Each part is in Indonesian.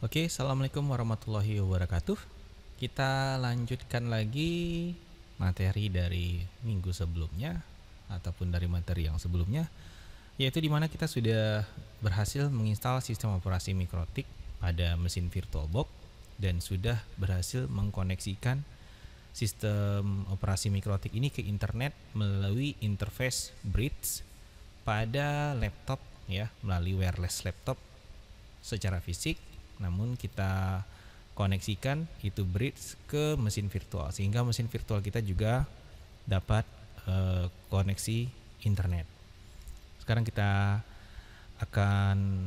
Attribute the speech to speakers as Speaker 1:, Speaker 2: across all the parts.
Speaker 1: Oke, assalamualaikum warahmatullahi wabarakatuh. Kita lanjutkan lagi materi dari minggu sebelumnya ataupun dari materi yang sebelumnya, yaitu di mana kita sudah berhasil menginstal sistem operasi Mikrotik pada mesin VirtualBox dan sudah berhasil mengkoneksikan sistem operasi Mikrotik ini ke internet melalui interface bridge pada laptop ya, melalui wireless laptop secara fisik. Namun kita koneksikan itu bridge ke mesin virtual sehingga mesin virtual kita juga dapat koneksi internet. Sekarang kita akan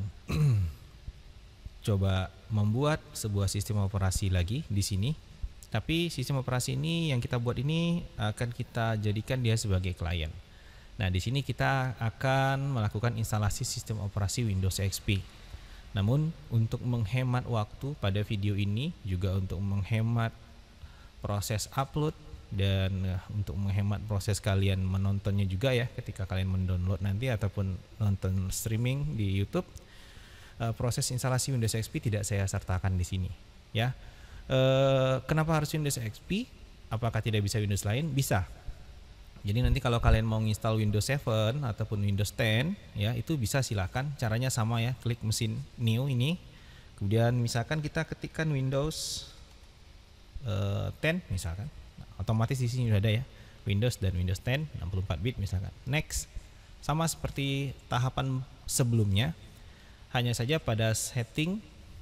Speaker 1: coba membuat sebuah sistem operasi lagi di sini. Tapi sistem operasi ini yang kita buat ini akan kita jadikan dia sebagai klien. Nah, di sini kita akan melakukan instalasi sistem operasi Windows XP. Namun untuk menghemat waktu pada video ini, juga untuk menghemat proses upload dan untuk menghemat proses kalian menontonnya juga ya ketika kalian mendownload nanti ataupun nonton streaming di YouTube, proses instalasi Windows XP tidak saya sertakan di sini ya. Kenapa harus Windows XP? Apakah tidak bisa Windows lain? Bisa. Jadi nanti kalau kalian mau install Windows 7 ataupun Windows 10 ya, itu bisa silakan. Caranya sama ya, klik mesin new ini. Kemudian misalkan kita ketikkan Windows 10 misalkan. Nah, otomatis di sini sudah ada ya. Windows dan Windows 10 64 bit misalkan. Next. Sama seperti tahapan sebelumnya. Hanya saja pada setting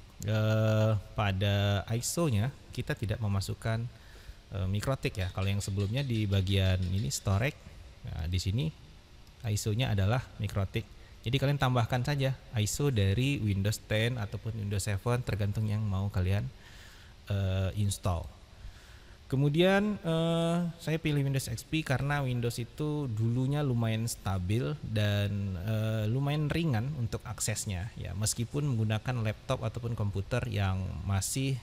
Speaker 1: pada ISO-nya kita tidak memasukkan Mikrotik ya. Kalau yang sebelumnya di bagian ini storage, nah di sini ISO-nya adalah Mikrotik. Jadi kalian tambahkan saja ISO dari Windows 10 ataupun Windows 7 tergantung yang mau kalian install. Kemudian saya pilih Windows XP karena Windows itu dulunya lumayan stabil dan lumayan ringan untuk aksesnya ya, meskipun menggunakan laptop ataupun komputer yang masih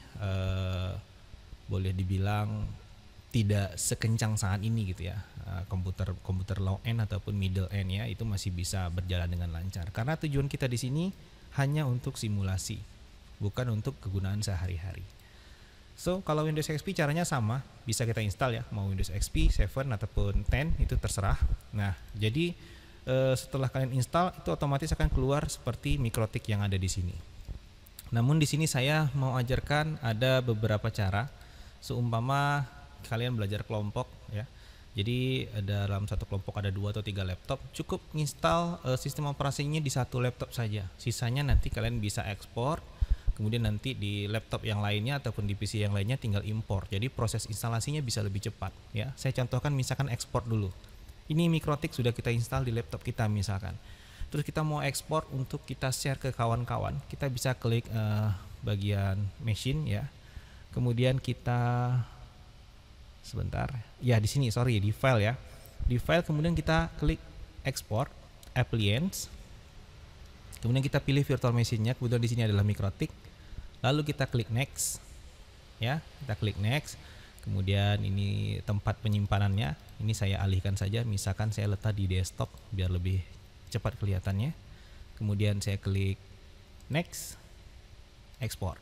Speaker 1: boleh dibilang tidak sekencang saat ini gitu ya. Komputer low end ataupun middle end ya, itu masih bisa berjalan dengan lancar. Karena tujuan kita di sini hanya untuk simulasi, bukan untuk kegunaan sehari-hari. So, kalau Windows XP caranya sama, bisa kita install ya, mau Windows XP 7 ataupun 10 itu terserah. Nah, jadi setelah kalian install itu otomatis akan keluar seperti Mikrotik yang ada di sini. Namun di sini saya mau ajarkan ada beberapa cara. Seumpama kalian belajar kelompok ya, jadi dalam satu kelompok ada 2 atau 3 laptop, cukup install sistem operasinya di satu laptop saja. Sisanya nanti kalian bisa ekspor, kemudian nanti di laptop yang lainnya ataupun di PC yang lainnya tinggal impor. Jadi proses instalasinya bisa lebih cepat ya. Saya contohkan misalkan ekspor dulu. Ini Mikrotik sudah kita install di laptop kita misalkan. Terus kita mau ekspor untuk kita share ke kawan-kawan, kita bisa klik bagian machine ya. Kemudian kita sebentar. Ya di sini di file ya. Di file kemudian kita klik export appliance. Kemudian kita pilih virtual machine-nya, kemudian di sini adalah Mikrotik. Lalu kita klik next. Ya, kita klik next. Kemudian ini tempat penyimpanannya. Ini saya alihkan saja, misalkan saya letak di desktop biar lebih cepat kelihatannya. Kemudian saya klik next, export.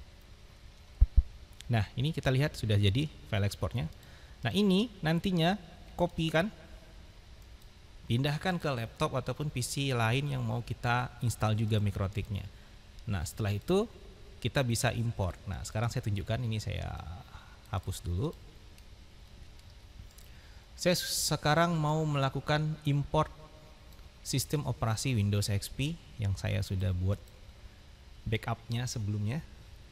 Speaker 1: Nah, ini kita lihat sudah jadi file ekspornya. Nah, ini nantinya kopikan, pindahkan ke laptop ataupun PC lain yang mau kita install juga Mikrotiknya. Nah, setelah itu kita bisa import. Nah, sekarang saya tunjukkan, ini saya hapus dulu. Saya sekarang mau melakukan import sistem operasi Windows XP yang saya sudah buat backupnya sebelumnya.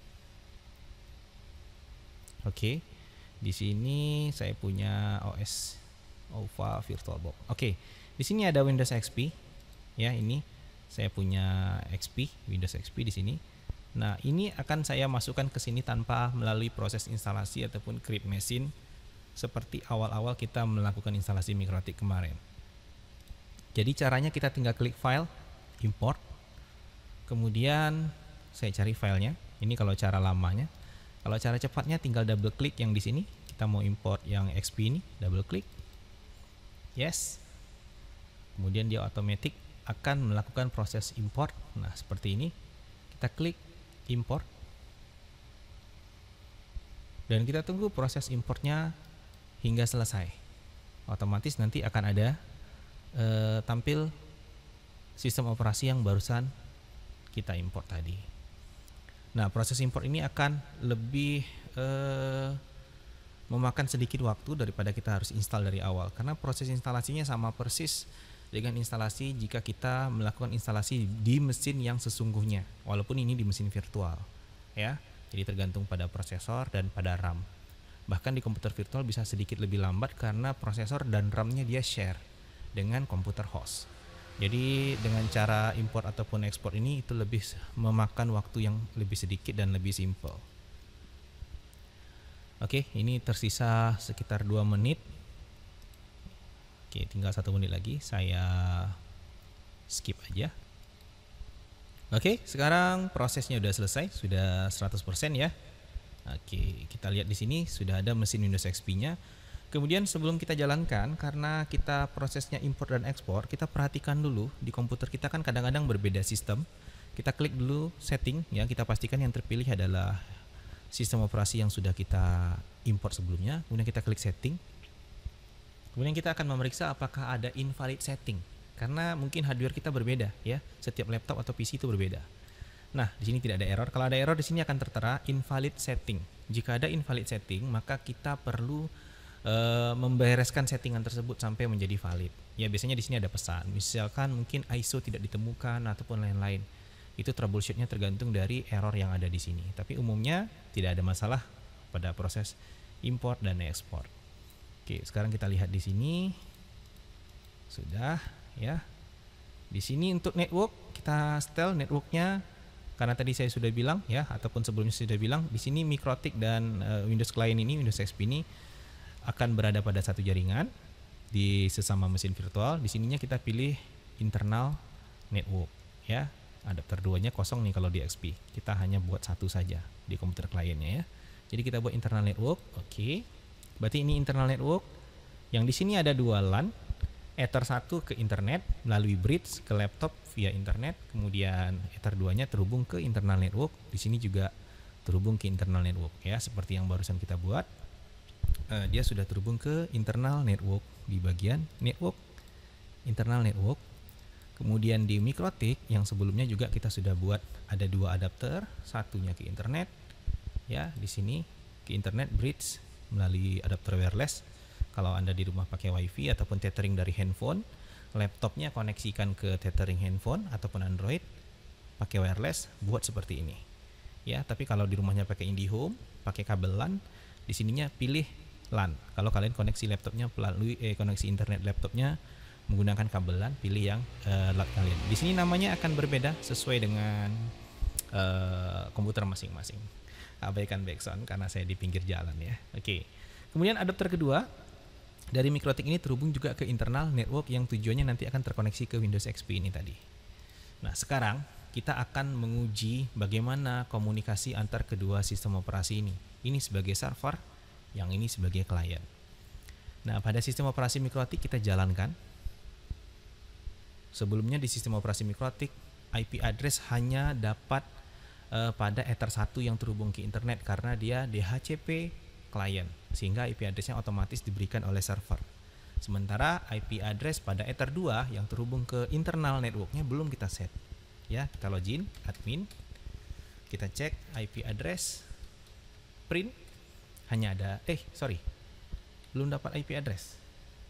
Speaker 1: Oke, di sini saya punya OS OVA VirtualBox. Oke, di sini ada Windows XP ya, ini saya punya Windows XP di sini. Nah, ini akan saya masukkan ke sini tanpa melalui proses instalasi ataupun create machine seperti awal-awal kita melakukan instalasi Mikrotik kemarin. Jadi caranya kita tinggal klik file, import, kemudian saya cari filenya. Ini kalau cara lamanya. Kalau cara cepatnya tinggal double klik yang di sini. Kita mau import yang XP ini, double klik, yes. Kemudian dia otomatis akan melakukan proses import. Nah, seperti ini. Kita klik import. dan kita tunggu proses importnya hingga selesai. Otomatis nanti akan ada tampil sistem operasi yang barusan kita import tadi. Nah, proses import ini akan lebih memakan sedikit waktu daripada kita harus install dari awal, karena proses instalasinya sama persis dengan instalasi jika kita melakukan instalasi di mesin yang sesungguhnya, walaupun ini di mesin virtual ya. Jadi tergantung pada prosesor dan pada RAM. Bahkan di komputer virtual bisa sedikit lebih lambat karena prosesor dan RAM-nya dia share dengan komputer host. Jadi dengan cara import ataupun ekspor ini itu lebih memakan waktu yang lebih sedikit dan lebih simple. Oke, ini tersisa sekitar 2 menit. Oke, tinggal 1 menit lagi, saya skip aja. Oke, sekarang prosesnya sudah selesai, sudah 100% ya. Oke, kita lihat di sini sudah ada mesin Windows XP-nya. Kemudian sebelum kita jalankan, karena kita prosesnya import dan ekspor, kita perhatikan dulu di komputer kita kan kadang-kadang berbeda sistem. Kita klik dulu setting ya, kita pastikan yang terpilih adalah sistem operasi yang sudah kita import sebelumnya. Kemudian kita klik setting. Kemudian kita akan memeriksa apakah ada invalid setting, karena mungkin hardware kita berbeda ya. Setiap laptop atau PC itu berbeda. Nah, di sini tidak ada error. Kalau ada error di sini akan tertera invalid setting. Jika ada invalid setting, maka kita perlu membereskan settingan tersebut sampai menjadi valid. Ya, biasanya di sini ada pesan. Misalkan mungkin ISO tidak ditemukan ataupun lain-lain. Itu troubleshootnya tergantung dari error yang ada di sini. Tapi umumnya tidak ada masalah pada proses import dan ekspor. Oke, sekarang kita lihat di sini sudah ya. Di sini untuk network kita setel networknya, karena tadi saya sudah bilang ya, ataupun sebelumnya sudah bilang di sini MikroTik dan Windows Client ini, Windows XP ini akan berada pada satu jaringan di sesama mesin virtual. Di sininya kita pilih internal network ya. Adapter 2-nya kosong nih kalau di XP. Kita hanya buat satu saja di komputer kliennya ya. Jadi kita buat internal network. Oke. Berarti ini internal network. Yang di sini ada 2 LAN. Ether 1 ke internet melalui bridge ke laptop via internet. Kemudian Ether 2-nya terhubung ke internal network. Di sini juga terhubung ke internal network ya, seperti yang barusan kita buat. Dia sudah terhubung ke internal network di bagian network, internal network. Kemudian di MikroTik yang sebelumnya juga kita sudah buat ada 2 adapter, satunya ke internet ya, di sini ke internet bridge melalui adapter wireless. Kalau Anda di rumah pakai WiFi ataupun tethering dari handphone, laptopnya koneksikan ke tethering handphone ataupun Android pakai wireless, buat seperti ini. Ya, tapi kalau di rumahnya pakai IndiHome, pakai kabel LAN, di sininya pilih LAN. Kalau kalian koneksi laptopnya melalui koneksi internet laptopnya menggunakan kabel LAN, pilih yang LAN kalian. Di sini namanya akan berbeda sesuai dengan komputer masing-masing. Abaikan background karena saya di pinggir jalan ya. Oke. Kemudian adapter kedua dari MikroTik ini terhubung juga ke internal network yang tujuannya nanti akan terkoneksi ke Windows XP ini tadi. Nah, sekarang kita akan menguji bagaimana komunikasi antar kedua sistem operasi ini. Ini sebagai server, yang ini sebagai klien. Nah, pada sistem operasi MikroTik kita jalankan. Sebelumnya di sistem operasi MikroTik, IP address hanya dapat pada Ether 1 yang terhubung ke internet karena dia DHCP klien, sehingga IP addressnya otomatis diberikan oleh server. Sementara IP address pada Ether 2 yang terhubung ke internal networknya belum kita set. Ya, kita login admin, kita cek IP address, print, hanya ada belum dapat IP address.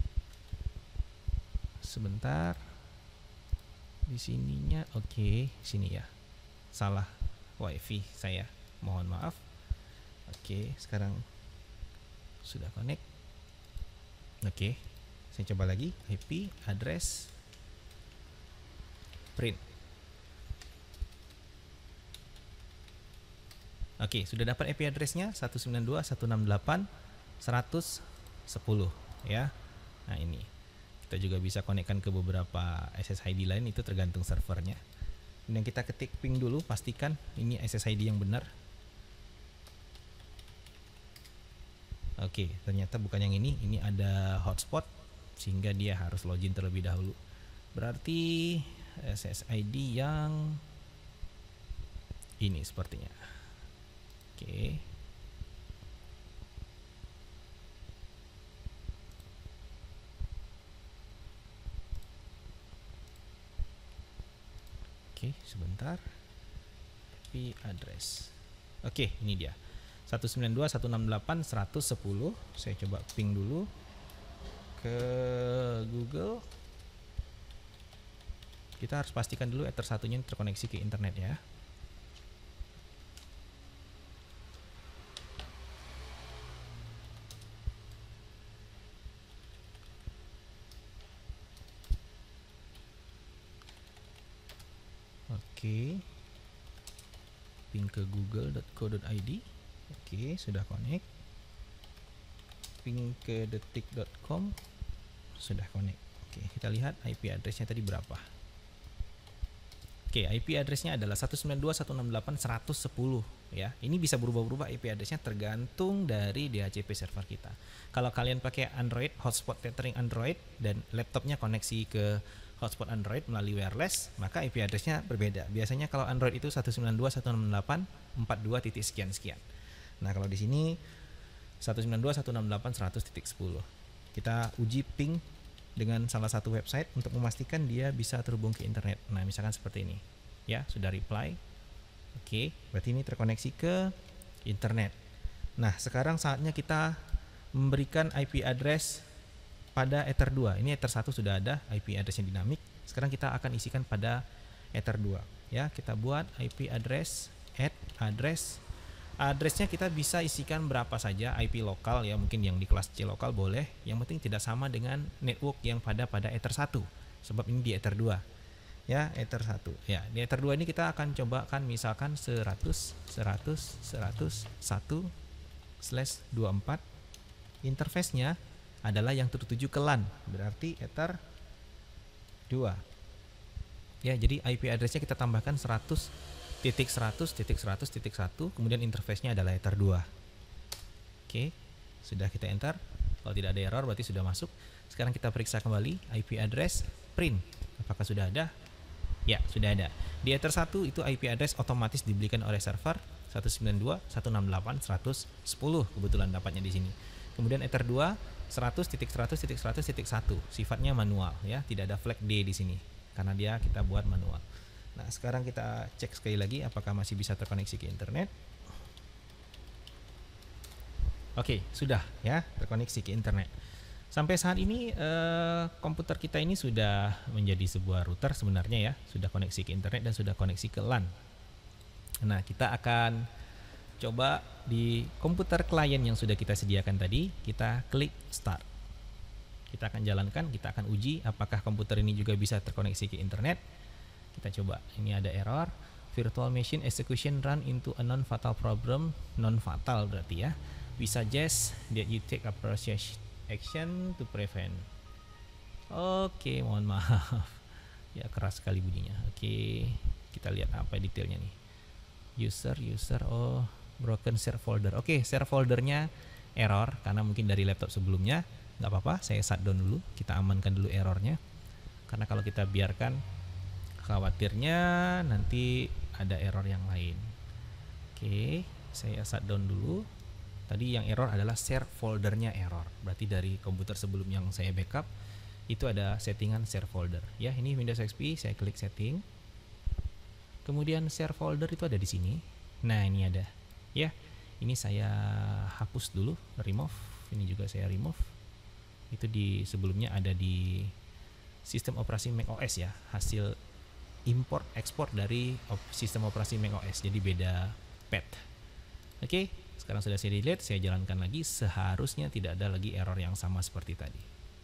Speaker 1: Sebentar, di sininya oke, sini ya, salah WiFi saya, mohon maaf. Oke, sekarang sudah connect. Oke, saya coba lagi IP address print. Oke, sudah dapat IP addressnya 192.168.110 ya. Nah, ini kita juga bisa konekkan ke beberapa SSID lain, itu tergantung servernya. Dan kita ketik ping dulu, pastikan ini SSID yang benar. Oke, ternyata bukan yang ini ada hotspot sehingga dia harus login terlebih dahulu. Berarti SSID yang ini sepertinya. Oke. Oke, sebentar. IP address. Oke, ini dia. 192.168.110. Saya coba ping dulu ke Google. Kita harus pastikan dulu Ether satunya terkoneksi ke internet ya. Oke. Ping ke google.co.id. Oke, sudah connect. Ping ke detik.com. Sudah connect. Oke, kita lihat IP address-nya tadi berapa. Oke, IP address-nya adalah 192.168.110 ya. Ini bisa berubah-ubah IP address-nya tergantung dari DHCP server kita. Kalau kalian pakai Android, hotspot tethering Android dan laptopnya koneksi ke hotspot Android melalui wireless, maka IP address-nya berbeda. Biasanya kalau Android itu 192.168.42 sekian-sekian. Nah, kalau di sini 192.168.100.10. Kita uji ping dengan salah satu website untuk memastikan dia bisa terhubung ke internet. Nah, misalkan seperti ini. Ya, sudah reply. Oke, berarti ini terkoneksi ke internet. Nah, sekarang saatnya kita memberikan IP address pada Ether 2. Ini Ether 1 sudah ada IP address yang dinamik. Sekarang kita akan isikan pada Ether 2. Ya, kita buat IP address, add address. Addressnya kita bisa isikan berapa saja, IP lokal ya, mungkin yang di kelas C lokal boleh. Yang penting tidak sama dengan network yang pada Ether 1. Sebab ini di Ether 2. Ya, Ether 1. Ya, di Ether 2 ini kita akan cobakan misalkan 100.101/24. Interface-nya adalah yang tertuju ke LAN, berarti Ether 2. Ya, jadi IP address-nya kita tambahkan 100.100.100.1, kemudian interface-nya adalah Ether 2. Oke, sudah kita enter. Kalau tidak ada error berarti sudah masuk. Sekarang kita periksa kembali IP address print. Apakah sudah ada? Ya, sudah ada. Di Ether 1 itu IP address otomatis diberikan oleh server 192.168.110. Kebetulan dapatnya di sini. Kemudian Ether 2 100.100.100.1 sifatnya manual ya, tidak ada flag D di sini karena dia kita buat manual. Nah, sekarang kita cek sekali lagi apakah masih bisa terkoneksi ke internet. Oke, sudah ya terkoneksi ke internet. Sampai saat ini komputer kita ini sudah menjadi sebuah router sebenarnya ya, sudah koneksi ke internet dan sudah koneksi ke LAN. Nah, kita akan coba di komputer klien yang sudah kita sediakan tadi, kita klik start. Kita akan jalankan, kita akan uji apakah komputer ini juga bisa terkoneksi ke internet. Kita coba, ini ada error, virtual machine execution run into a non-fatal problem, non-fatal berarti ya. We suggest that you take appropriate action to prevent. Oke, mohon maaf. Ya, keras sekali bunyinya. Oke, kita lihat apa detailnya nih. User, oh, broken share folder. Oke, share foldernya error karena mungkin dari laptop sebelumnya. Nggak apa-apa, saya shutdown dulu. Kita amankan dulu errornya. Karena kalau kita biarkan, khawatirnya nanti ada error yang lain. Oke, saya shutdown dulu. Tadi yang error adalah share foldernya error. Berarti dari komputer sebelum yang saya backup itu ada settingan share folder. Ya, ini Windows XP, saya klik setting. Kemudian share folder itu ada di sini. Nah, ini ada. Ya, ini saya hapus dulu, remove. Ini juga saya remove. Itu di sebelumnya ada di sistem operasi macOS ya, hasil import ekspor dari sistem operasi macOS, jadi beda path. Oke, sekarang sudah saya delete, saya jalankan lagi. Seharusnya tidak ada lagi error yang sama seperti tadi.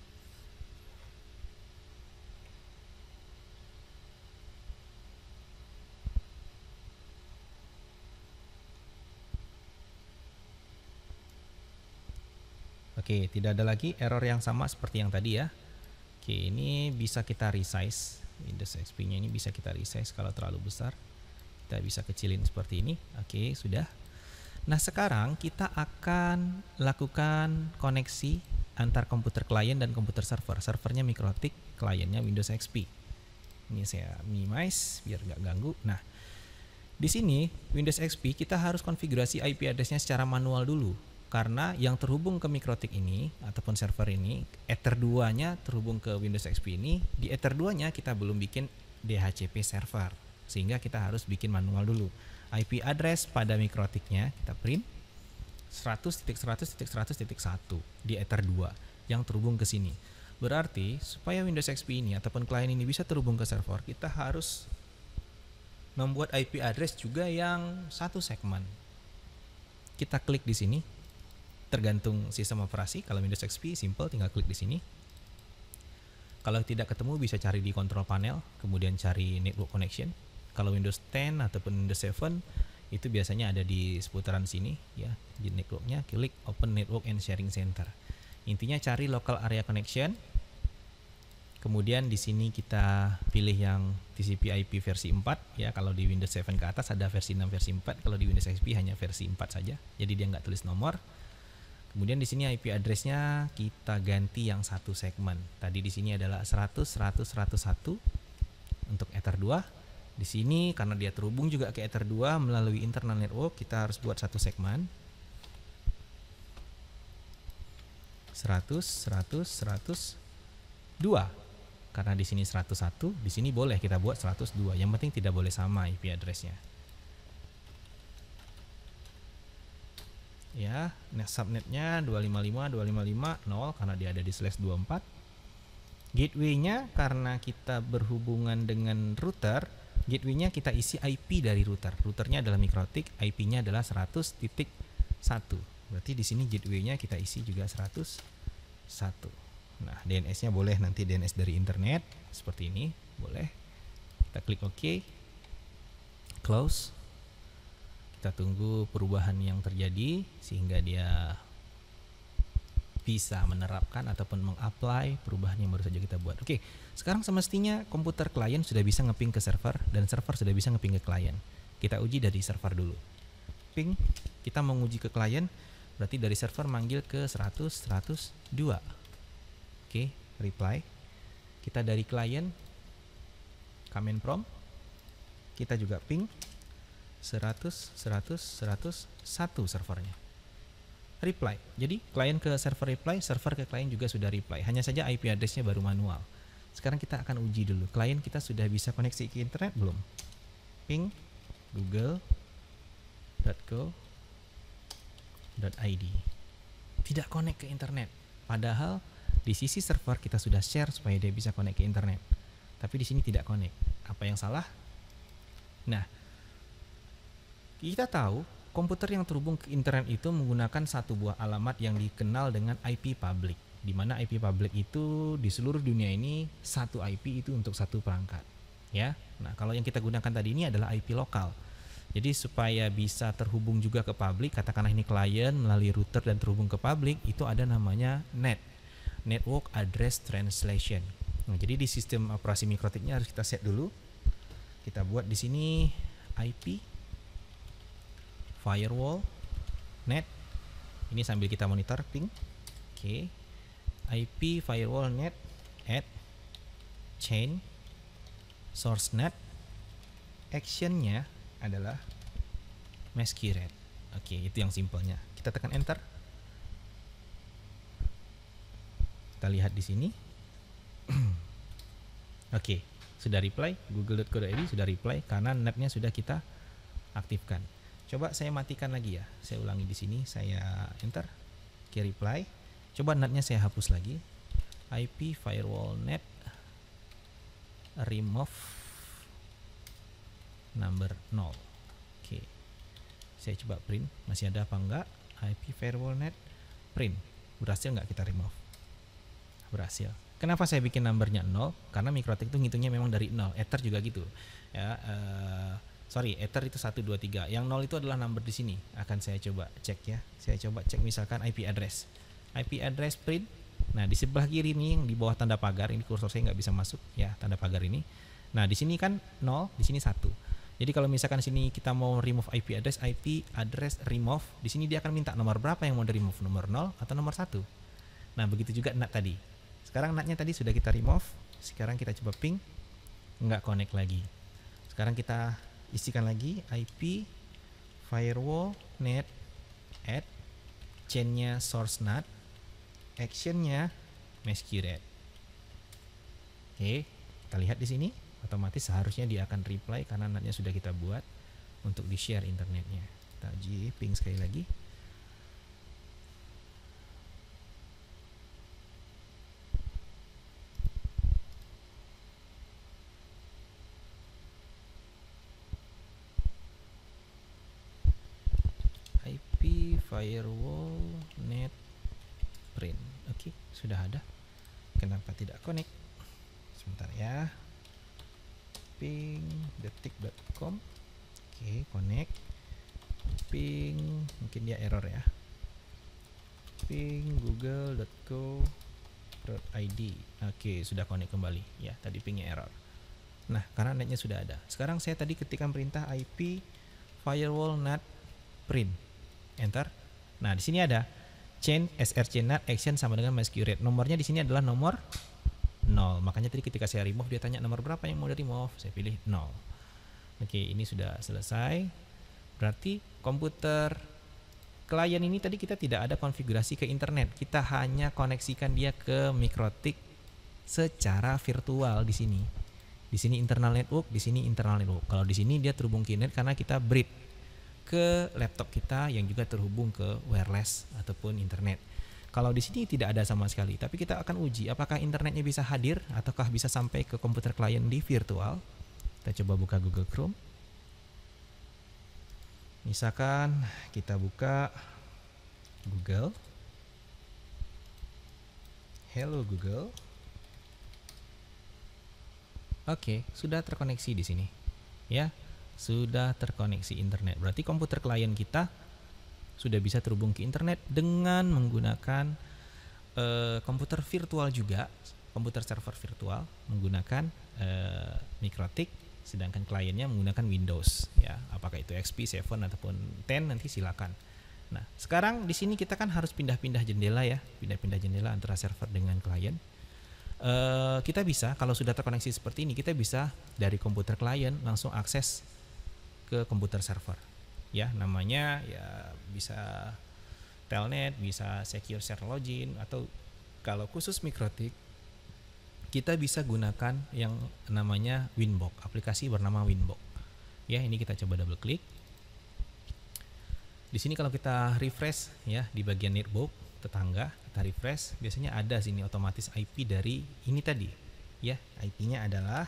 Speaker 1: Oke, tidak ada lagi error yang sama seperti yang tadi ya. Oke, ini bisa kita resize. Windows XP-nya ini bisa kita resize kalau terlalu besar. Kita bisa kecilin seperti ini. Oke, sudah. Nah, sekarang kita akan lakukan koneksi antar komputer klien dan komputer server. Servernya MikroTik, kliennya Windows XP. Ini saya minimize biar nggak ganggu. Nah, di sini Windows XP kita harus konfigurasi IP address-nya secara manual dulu. Karena yang terhubung ke MikroTik ini ataupun server ini, Ether 2-nya terhubung ke Windows XP ini, di Ether 2-nya kita belum bikin DHCP server. sehingga kita harus bikin manual dulu. IP address pada mikrotiknya kita print 100.100.100.1 di Ether 2 yang terhubung ke sini. Berarti supaya Windows XP ini ataupun klien ini bisa terhubung ke server, kita harus membuat IP address juga yang satu segmen. Kita klik di sini, tergantung sistem operasi. Kalau Windows XP simple, tinggal klik di sini. Kalau tidak ketemu bisa cari di control panel, kemudian cari network connection. Kalau Windows 10 ataupun Windows 7 itu biasanya ada di seputaran sini ya, di networknya klik open network and sharing center. Intinya cari local area connection. Kemudian di sini kita pilih yang TCP/IP versi 4 ya. Kalau di Windows 7 ke atas ada versi 6, versi 4. Kalau di Windows XP hanya versi 4 saja. Jadi dia nggak tulis nomor. Kemudian di sini IP address-nya kita ganti yang satu segmen. Tadi di sini adalah 100.100.101 untuk Ether 2. Di sini karena dia terhubung juga ke Ether 2 melalui internal network, kita harus buat satu segmen 100.100.102. Karena di sini 101, di sini boleh kita buat 102. Yang penting tidak boleh sama IP address-nya. Ya, subnetnya 255.255.0 karena dia ada di /24. Gateway-nya karena kita berhubungan dengan router, gateway-nya kita isi IP dari router. Routernya adalah mikrotik, IP-nya adalah 100.1. Berarti di sini gateway-nya kita isi juga 101. Nah, DNS-nya boleh nanti DNS dari internet seperti ini, boleh. Kita klik OK. Close. Kita tunggu perubahan yang terjadi sehingga dia bisa menerapkan ataupun mengapply perubahan yang baru saja kita buat. Oke, sekarang semestinya komputer klien sudah bisa ngeping ke server dan server sudah bisa ngeping ke klien. Kita uji dari server dulu. Ping, kita menguji ke klien, berarti dari server manggil ke 100.102. Oke, reply. Kita dari klien, command prompt, kita juga ping 100.100.101 servernya. Reply. Jadi klien ke server reply, server ke klien juga sudah reply. Hanya saja IP address-nya baru manual. Sekarang kita akan uji dulu. Klien kita sudah bisa koneksi ke internet belum? Ping google.co.id. Tidak connect ke internet. Padahal di sisi server kita sudah share supaya dia bisa connect ke internet. Tapi di sini tidak connect. Apa yang salah? Nah, kita tahu komputer yang terhubung ke internet itu menggunakan satu buah alamat yang dikenal dengan IP public, di mana IP public itu di seluruh dunia ini satu IP itu untuk satu perangkat, ya. Nah, kalau yang kita gunakan tadi ini adalah IP lokal. Jadi supaya bisa terhubung juga ke public, katakanlah ini klien melalui router dan terhubung ke public, itu ada namanya NAT, Network Address Translation. Nah, jadi di sistem operasi mikrotiknya harus kita set dulu. Kita buat di sini IP firewall net, ini sambil kita monitor ping. Oke. IP firewall net at chain source net, actionnya adalah masquerade. Oke, itu yang simpelnya. Kita tekan enter. Kita lihat di sini. Oke, sudah reply. Google.co.id sudah reply karena netnya sudah kita aktifkan. Coba saya matikan lagi ya. Saya ulangi di sini, saya enter. Oke, reply. Coba netnya saya hapus lagi. IP firewall net remove number 0. Oke. Saya coba print, masih ada apa enggak? IP firewall net print. Berhasil nggak kita remove? Berhasil. Kenapa saya bikin numbernya 0? Karena mikrotik itu ngitungnya memang dari 0. Ether juga gitu. Ya, Ether itu 1, 2, 3. Yang 0 itu adalah number di sini. Akan saya coba cek ya. Saya coba cek misalkan IP address. IP address print. Nah, di sebelah kiri ini yang di bawah tanda pagar, ini kursor saya nggak bisa masuk ya, tanda pagar ini. Nah, di sini kan 0, di sini 1. Jadi kalau misalkan sini kita mau remove IP address remove, di sini dia akan minta nomor berapa yang mau di remove, nomor 0 atau nomor 1. Nah, begitu juga NAT tadi. Sekarang NAT-nya tadi sudah kita remove. Sekarang kita coba ping, nggak connect lagi. Sekarang kita isikan lagi IP firewall net at chainnya source NAT, actionnya masquerade. Oke, kita lihat di sini. otomatis seharusnya dia akan reply karena NAT-nya sudah kita buat untuk di-share internetnya. Kita uji ping sekali lagi. IP firewall net print. Oke, sudah ada. Kenapa tidak connect? Sebentar ya. Ping detik.com. Oke, connect. Ping, mungkin dia error ya. Ping google.co.id. Oke, sudah connect kembali. Ya, tadi pingnya error. Nah, karena netnya sudah ada. Sekarang saya tadi ketikkan perintah IP firewall NAT print. Enter. Nah, di sini ada chain src NAT action sama dengan MySQRate. Nomornya di sini adalah nomor 0. Makanya tadi ketika saya remove dia tanya nomor berapa yang mau di remove. Saya pilih 0. Oke, ini sudah selesai. Berarti komputer klien ini tadi kita tidak ada konfigurasi ke internet. Kita hanya koneksikan dia ke MikroTik secara virtual di sini. Di sini internal network, di sini internal network. Kalau di sini dia terhubung ke internet karena kita bridge ke laptop kita yang juga terhubung ke wireless ataupun internet. Kalau di sini tidak ada sama sekali, tapi kita akan uji apakah internetnya bisa hadir ataukah bisa sampai ke komputer klien di virtual. Kita coba buka Google Chrome. Misalkan kita buka Google. Hello Google. Oke, sudah terkoneksi di sini. Ya, sudah terkoneksi internet. Berarti komputer klien kita sudah bisa terhubung ke internet dengan menggunakan komputer virtual juga, komputer server virtual menggunakan MikroTik, sedangkan kliennya menggunakan Windows. Ya, apakah itu XP, 7 ataupun 10 nanti silakan. Nah, sekarang di sini kita kan harus pindah-pindah jendela ya, pindah-pindah jendela antara server dengan klien. Kita bisa kalau sudah terkoneksi seperti ini, kita bisa dari komputer klien langsung akses ke komputer server. Ya, namanya ya bisa telnet, bisa secure share login, atau kalau khusus MikroTik kita bisa gunakan yang namanya Winbox, aplikasi bernama Winbox. Ya, ini kita coba double klik. Di sini kalau kita refresh ya di bagian netbook tetangga, kita refresh, biasanya ada sini otomatis IP dari ini tadi. Ya, IP-nya adalah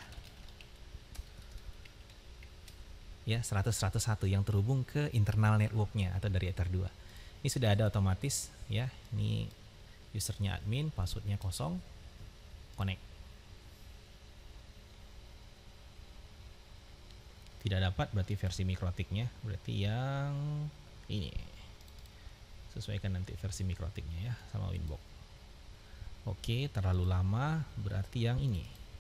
Speaker 1: ya 100.101 yang terhubung ke internal networknya atau dari Ether 2. Ini sudah ada otomatis ya. Ini usernya admin, passwordnya kosong, connect. Tidak dapat berarti versi MikroTiknya, berarti yang ini. Sesuaikan nanti versi MikroTiknya ya sama Winbox. Oke, terlalu lama berarti yang ini.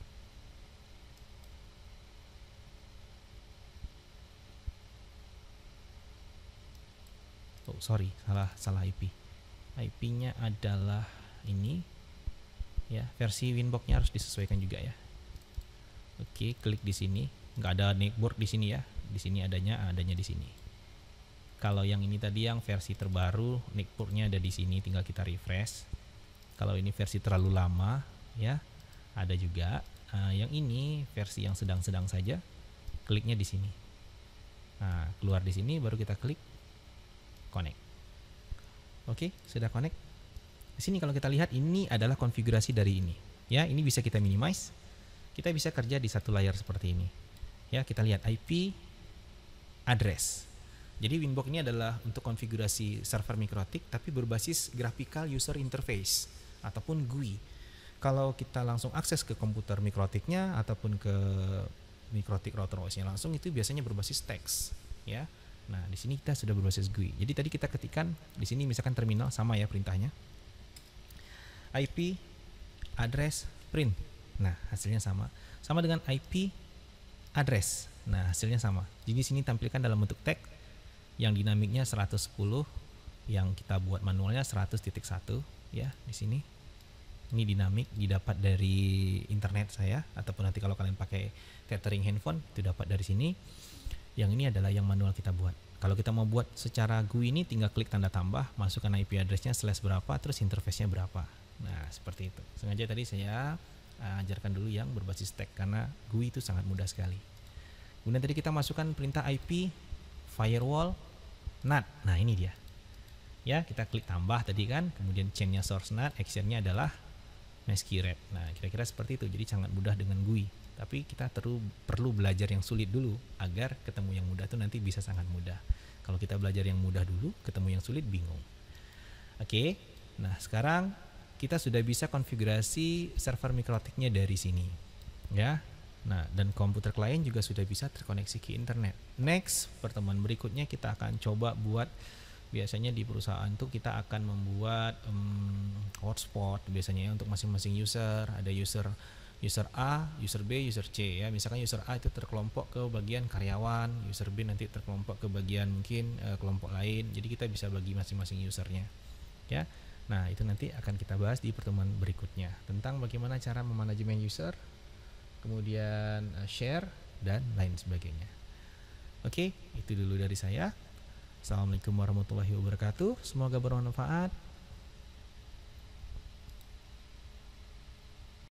Speaker 1: Oh sorry, salah IP. IP-nya adalah ini ya, versi Winbox-nya harus disesuaikan juga ya. Oke, klik di sini. Nggak ada network di sini ya. Di sini adanya di sini. Kalau yang ini tadi yang versi terbaru, network-nya ada di sini, tinggal kita refresh. Kalau ini versi terlalu lama ya, ada juga. Yang ini versi yang sedang-sedang saja, kliknya di sini. Nah, keluar di sini baru kita klik connect. Oke, sudah connect. Di sini kalau kita lihat ini adalah konfigurasi dari ini. Ya, ini bisa kita minimize. Kita bisa kerja di satu layar seperti ini. Ya, kita lihat IP address. Jadi Winbox ini adalah untuk konfigurasi server MikroTik tapi berbasis graphical user interface ataupun GUI. Kalau kita langsung akses ke komputer MikroTiknya ataupun ke MikroTik router OS-nya langsung, itu biasanya berbasis teks, ya. Nah, di sini kita sudah berbasis GUI. Jadi tadi kita ketikkan di sini misalkan terminal, sama ya perintahnya. IP address print. Nah, hasilnya sama. Sama dengan IP address. Nah, hasilnya sama. Jadi sini tampilkan dalam bentuk teks yang dinamiknya 110, yang kita buat manualnya 100.1 ya di sini. Ini dinamik didapat dari internet saya, ataupun nanti kalau kalian pakai tethering handphone itu dapat dari sini. Yang ini adalah yang manual kita buat. Kalau kita mau buat secara GUI ini tinggal klik tanda tambah, masukkan IP address-nya / berapa, terus interface-nya berapa. Nah, seperti itu. Sengaja tadi saya ajarkan dulu yang berbasis tag karena GUI itu sangat mudah sekali. Kemudian tadi kita masukkan perintah IP, firewall, NAT. Nah ini dia. Ya, kita klik tambah tadi kan, kemudian chainnya source NAT, actionnya adalah masquerade. Nah kira-kira seperti itu. Jadi sangat mudah dengan GUI. Tapi kita perlu belajar yang sulit dulu agar ketemu yang mudah itu nanti bisa sangat mudah. Kalau kita belajar yang mudah dulu, ketemu yang sulit bingung. Oke. Nah sekarang kita sudah bisa konfigurasi server mikrotiknya dari sini. Ya. Nah, dan komputer klien juga sudah bisa terkoneksi ke internet. Next, pertemuan berikutnya kita akan coba buat, biasanya di perusahaan itu kita akan membuat hotspot biasanya ya, untuk masing-masing user. Ada user A, user B, user C ya. Misalkan user A itu terkelompok ke bagian karyawan, user B nanti terkelompok ke bagian mungkin kelompok lain. Jadi kita bisa bagi masing-masing usernya. Ya. Nah, itu nanti akan kita bahas di pertemuan berikutnya tentang bagaimana cara memanajemen user, kemudian share dan lain sebagainya. Oke, itu dulu dari saya. Assalamualaikum warahmatullahi wabarakatuh. Semoga bermanfaat.